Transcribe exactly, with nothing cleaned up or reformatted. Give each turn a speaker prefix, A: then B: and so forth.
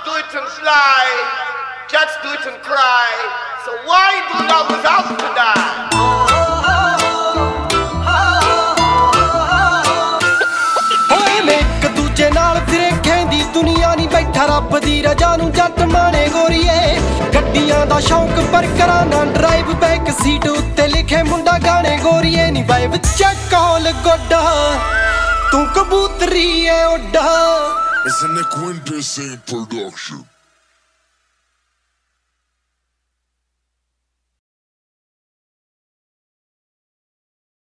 A: do it and slide, cats do it and cry. So why do lovers have to die?
B: होए मैं एक दूजे नाल फिरे खेंदी दुनिया नहीं बैठा रब दी रजा नूं जट माने गोरीए गड्डियां दा शौक पर करा ना ड्राइव बैक सीट उत्ते लिखे मुंडा गाने गोरीए नी वाइब चेक कॉल गोडा तू कबूतरी है ओडा
C: It's a Nick Winter production.